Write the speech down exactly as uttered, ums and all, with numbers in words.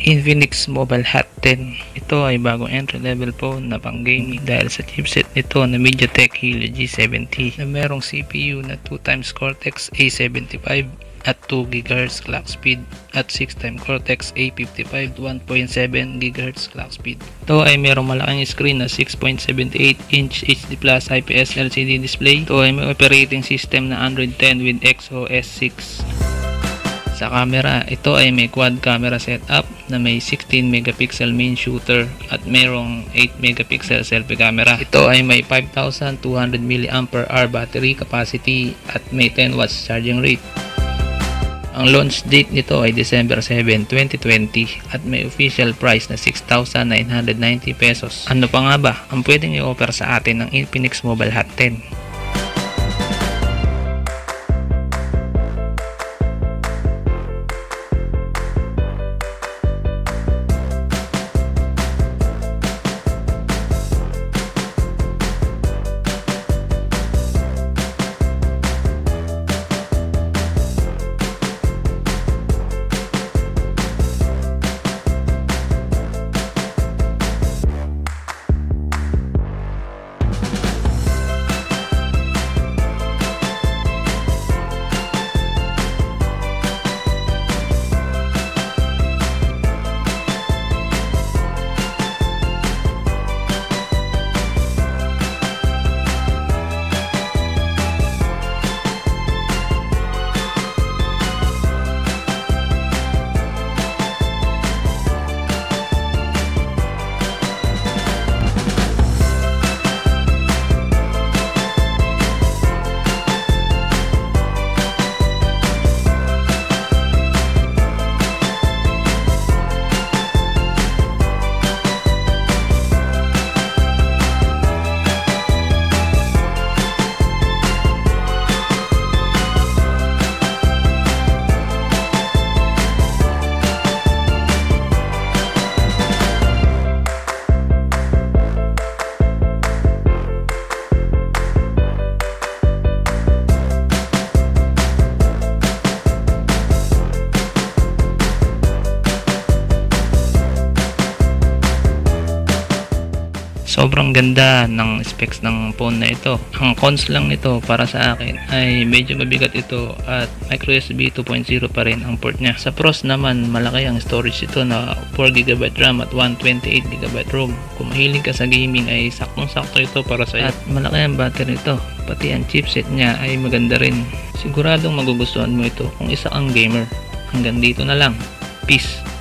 Infinix Mobile Hot ten. Ito ay bagong entry level phone na pang gaming dahil sa chipset nito na MediaTek Helio G seventy na merong C P U na two times Cortex A seventy-five at two gigahertz clock speed at six times Cortex A fifty-five one point seven gigahertz clock speed. Ito ay merong malaking screen na six point seven eight inch H D plus I P S L C D display. Ito ay may operating system na Android ten with X O S six. Sa camera, ito ay may quad camera setup na may sixteen megapixel main shooter at mayroong eight megapixel selfie camera. Ito ay may five thousand two hundred milliamp hour battery capacity at may ten watts charging rate. Ang launch date nito ay December seventh, twenty twenty at may official price na six thousand nine hundred ninety pesos. Ano pa nga ba ang pwedeng i-offer sa atin ng Infinix Mobile Hot ten? Sobrang ganda ng specs ng phone na ito. Ang cons lang nito para sa akin ay medyo mabigat ito at micro U S B two point oh pa rin ang port niya. Sa pros naman, malaki ang storage ito na four gigabyte RAM at one twenty-eight gigabyte ROM. Kung mahilig ka sa gaming ay saktong-sakto ito para sa iyo. At malaki ang battery nito. Pati ang chipset niya ay maganda rin. Siguradong magugustuhan mo ito kung isa kang gamer. Hanggang dito na lang. Peace!